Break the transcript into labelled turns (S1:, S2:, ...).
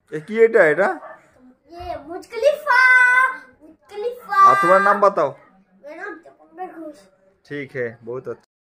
S1: एक ये है
S2: ये बुर्ज खलीफा।
S1: तुम्हारा नाम बताओ।
S2: मेरा नाम
S1: ठीक है, बहुत अच्छा।